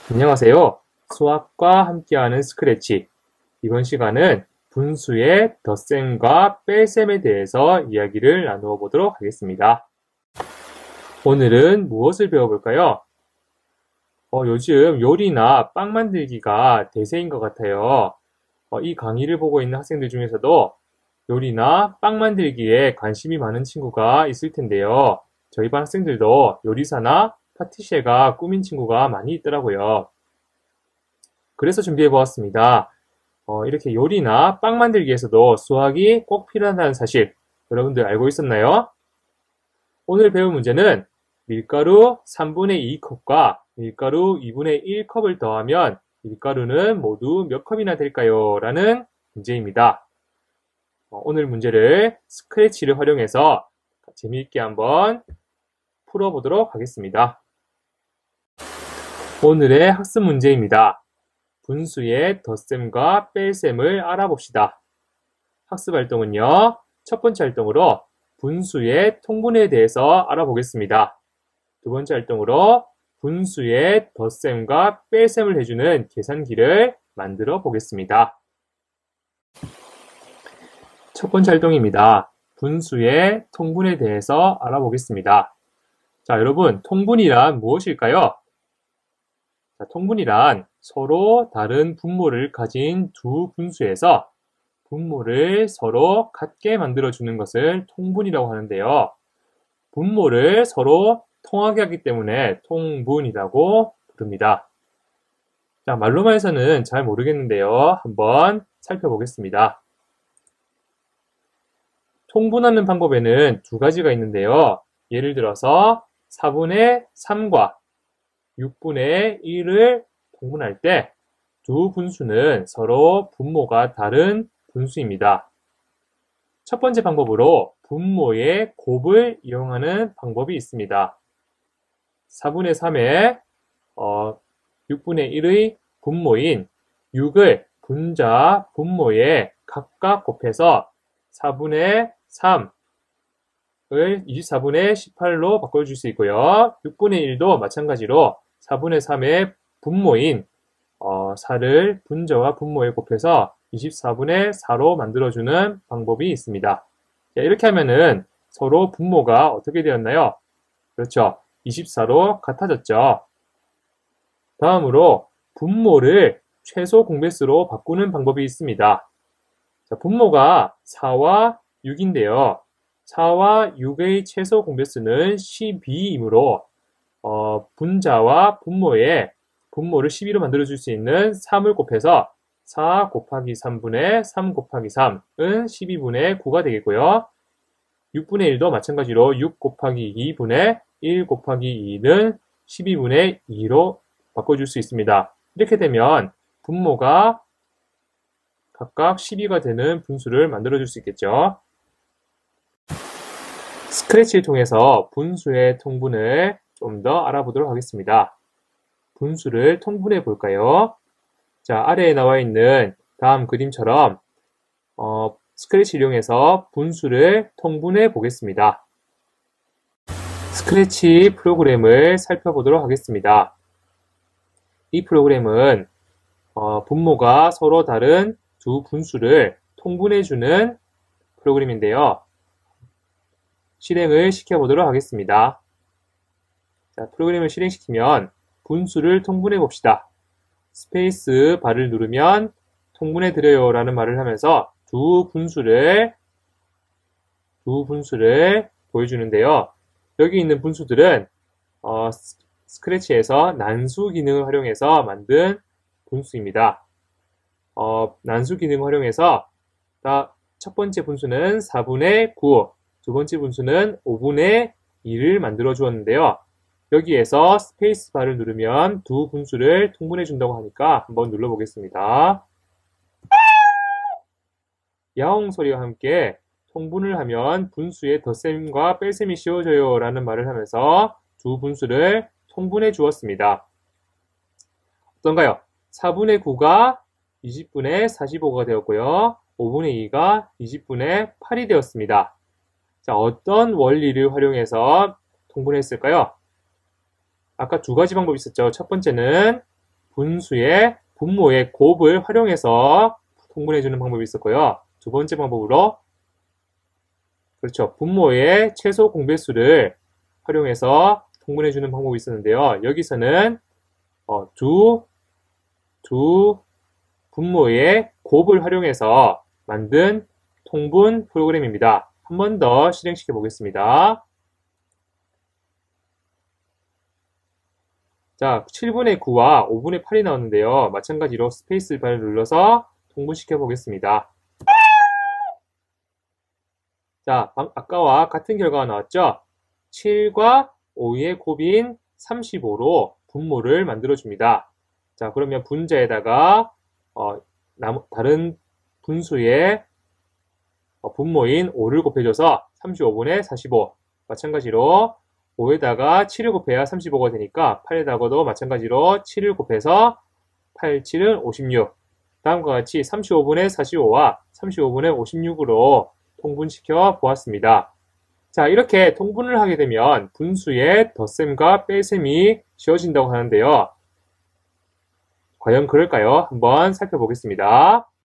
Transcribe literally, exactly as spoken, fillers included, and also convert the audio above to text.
안녕하세요. 수학과 함께하는 스크래치. 이번 시간은 분수의 덧셈과 뺄셈에 대해서 이야기를 나누어 보도록 하겠습니다. 오늘은 무엇을 배워볼까요? 어, 요즘 요리나 빵 만들기가 대세인 것 같아요. 어, 이 강의를 보고 있는 학생들 중에서도 요리나 빵 만들기에 관심이 많은 친구가 있을 텐데요. 저희 반 학생들도 요리사나 파티셰가 꿈인 친구가 많이 있더라고요. 그래서 준비해 보았습니다. 어, 이렇게 요리나 빵 만들기에서도 수학이 꼭 필요하다는 사실 여러분들 알고 있었나요? 오늘 배울 문제는 밀가루 삼분의 이 컵과 밀가루 이분의 일 컵을 더하면 밀가루는 모두 몇 컵이나 될까요? 라는 문제입니다. 어, 오늘 문제를 스크래치를 활용해서 재미있게 한번 풀어보도록 하겠습니다. 오늘의 학습 문제입니다. 분수의 덧셈과 뺄셈을 알아봅시다. 학습 활동은요, 첫 번째 활동으로 분수의 통분에 대해서 알아보겠습니다. 두 번째 활동으로 분수의 덧셈과 뺄셈을 해주는 계산기를 만들어 보겠습니다. 첫 번째 활동입니다. 분수의 통분에 대해서 알아보겠습니다. 자, 여러분, 통분이란 무엇일까요? 자, 통분이란 서로 다른 분모를 가진 두 분수에서 분모를 서로 같게 만들어주는 것을 통분이라고 하는데요. 분모를 서로 통하게 하기 때문에 통분이라고 부릅니다. 자, 말로만 해서는 잘 모르겠는데요. 한번 살펴보겠습니다. 통분하는 방법에는 두 가지가 있는데요. 예를 들어서 사분의 삼과 육분의 일을 통분할 때 두 분수는 서로 분모가 다른 분수입니다. 첫 번째 방법으로 분모의 곱을 이용하는 방법이 있습니다. 사분의 삼에 어, 육분의 일의 분모인 육을 분자 분모에 각각 곱해서 사분의 삼을 이십사분의 십팔로 바꿔줄 수 있고요. 육분의 일도 마찬가지로 사분의 삼의 분모인 어, 사를 분자와 분모에 곱해서 이십사분의 사로 만들어주는 방법이 있습니다. 자, 이렇게 하면은 서로 분모가 어떻게 되었나요? 그렇죠. 이십사로 같아졌죠. 다음으로 분모를 최소 공배수로 바꾸는 방법이 있습니다. 자, 분모가 사와 육인데요. 사와 육의 최소 공배수는 십이이므로 어, 분자와 분모에 분모를 십이로 만들어줄 수 있는 삼을 곱해서 사 곱하기 삼분의 삼 곱하기 삼은 십이분의 구가 되겠고요. 육분의 일도 마찬가지로 육 곱하기 이분의 일 곱하기 이는 십이분의 이로 바꿔줄 수 있습니다. 이렇게 되면 분모가 각각 십이가 되는 분수를 만들어줄 수 있겠죠. 스크래치를 통해서 분수의 통분을 좀 더 알아보도록 하겠습니다. 분수를 통분해 볼까요? 자, 아래에 나와 있는 다음 그림처럼 어, 스크래치 이용해서 분수를 통분해 보겠습니다. 스크래치 프로그램을 살펴보도록 하겠습니다. 이 프로그램은 어, 분모가 서로 다른 두 분수를 통분해 주는 프로그램인데요. 실행을 시켜보도록 하겠습니다. 자, 프로그램을 실행시키면 분수를 통분해 봅시다. 스페이스 바를 누르면 통분해 드려요 라는 말을 하면서 두 분수를 두 분수를 보여주는데요. 여기 있는 분수들은 어, 스크래치에서 난수 기능을 활용해서 만든 분수입니다. 어, 난수 기능을 활용해서 첫 번째 분수는 사분의 구, 두 번째 분수는 오분의 이를 만들어 주었는데요. 여기에서 스페이스 바를 누르면 두 분수를 통분해 준다고 하니까 한번 눌러 보겠습니다. 야옹 소리와 함께 통분을 하면 분수의 덧셈과 뺄셈이 쉬워져요 라는 말을 하면서 두 분수를 통분해 주었습니다. 어떤가요? 사분의 구가 이십분의 사십오가 되었고요. 오분의 이가 이십분의 팔이 되었습니다. 자, 어떤 원리를 활용해서 통분했을까요? 아까 두 가지 방법이 있었죠. 첫 번째는 분수의 분모의 곱을 활용해서 통분해주는 방법이 있었고요. 두 번째 방법으로 그렇죠. 분모의 최소 공배수를 활용해서 통분해주는 방법이 있었는데요. 여기서는 어, 두, 두 분모의 곱을 활용해서 만든 통분 프로그램입니다. 한 번 더 실행시켜 보겠습니다. 자, 칠분의 구와 오분의 팔이 나왔는데요. 마찬가지로 스페이스 바를 눌러서 통분시켜 보겠습니다. 자, 아까와 같은 결과가 나왔죠? 칠과 오의 곱인 삼십오로 분모를 만들어줍니다. 자, 그러면 분자에다가 어, 다른 분수의 어, 분모인 오를 곱해줘서 삼십오분의 사십오. 마찬가지로 오에다가 칠을 곱해야 삼십오가 되니까 팔에다가도 마찬가지로 칠을 곱해서 팔, 칠은 오십육. 다음과 같이 삼십오분의 사십오와 삼십오분의 오십육으로 통분시켜 보았습니다. 자, 이렇게 통분을 하게 되면 분수의 덧셈과 뺄셈이 지워진다고 하는데요. 과연 그럴까요? 한번 살펴보겠습니다.